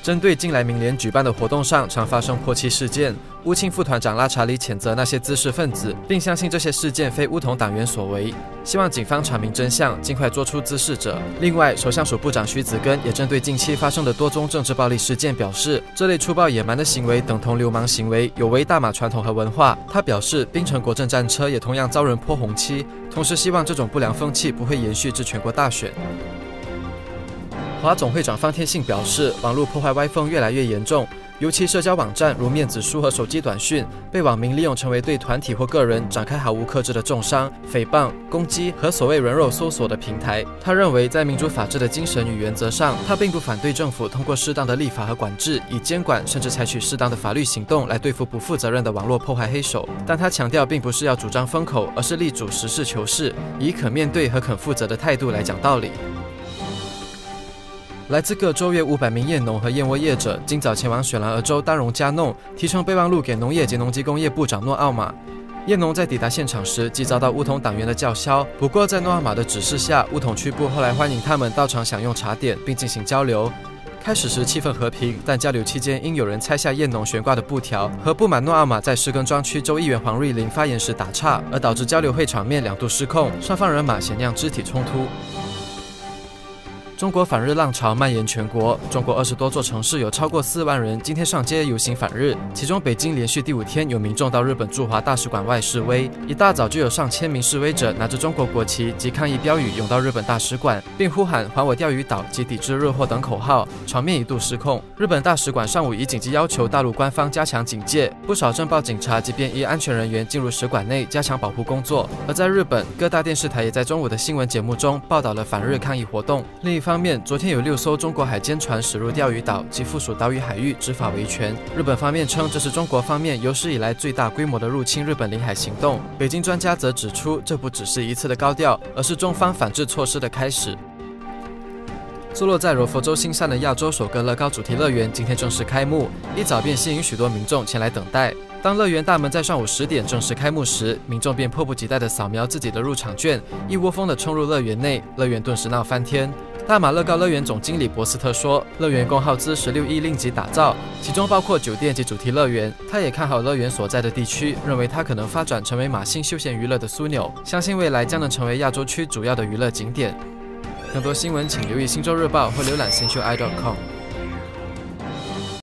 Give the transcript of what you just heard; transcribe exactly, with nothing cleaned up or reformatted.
针对近来民联举办的活动上常发生泼漆事件，乌青副团长拉查里谴责那些滋事分子，并相信这些事件非乌统党员所为，希望警方查明真相，尽快捉出滋事者。另外，首相署部长徐子根也针对近期发生的多宗政治暴力事件表示，这类粗暴野蛮的行为等同流氓行为，有违大马传统和文化。他表示，槟城国政战车也同样遭人泼红漆，同时希望这种不良风气不会延续至全国大选。华总会长方天信表示，网络破坏歪风越来越严重，尤其社交网站如面子书和手机短讯，被网民利用成为对团体或个人展开毫无克制的重伤、诽谤、攻击和所谓人肉搜索的平台。他认为，在民主法治的精神与原则上，他并不反对政府通过适当的立法和管制，以监管甚至采取适当的法律行动来对付不负责任的网络破坏黑手。但他强调，并不是要主张封口，而是力主实事求是，以可面对和肯负责的态度来讲道理。来自各州约五百名燕农和燕窝业者今早前往雪兰莪州丹戎加弄，提呈备忘录给农业及农机工业部长诺奥马。燕农在抵达现场时即遭到乌统党员的叫嚣，不过在诺奥马的指示下，乌统区部后来欢迎他们到场享用茶点，并进行交流。开始时气氛和平，但交流期间因有人拆下燕农悬挂的布条，和不满诺奥马在士根庄区州议员黄瑞麟发言时打岔，而导致交流会场面两度失控，双方人马显酿肢体冲突。中国反日浪潮蔓延全国，中国二十多座城市有超过四万人今天上街游行反日，其中北京连续第五天有民众到日本驻华大使馆外示威，一大早就有上千名示威者拿着中国国旗及抗议标语涌到日本大使馆，并呼喊还我钓鱼岛及抵制日货等口号，场面一度失控。日本大使馆上午已紧急要求大陆官方加强警戒，不少政报警察及便衣安全人员进入使馆内加强保护工作。而在日本，各大电视台也在中午的新闻节目中报道了反日抗议活动。另一方面，昨天有六艘中国海监船驶入钓鱼岛及附属岛屿海域执法维权。日本方面称，这是中国方面有史以来最大规模的入侵日本领海行动。北京专家则指出，这不只是一次的高调，而是中方反制措施的开始。坐落在柔佛州新山的亚洲首个乐高主题乐园今天正式开幕，一早便吸引许多民众前来等待。当乐园大门在上午十点正式开幕时，民众便迫不及待地扫描自己的入场券，一窝蜂地冲入乐园内，乐园顿时闹翻天。大马乐高乐园总经理博斯特说，乐园共耗资十六亿令吉打造，其中包括酒店及主题乐园。他也看好乐园所在的地区，认为它可能发展成为马新休闲娱乐的枢纽，相信未来将能成为亚洲区主要的娱乐景点。更多新闻请留意《星洲日报》或浏览星秀 i 点 com。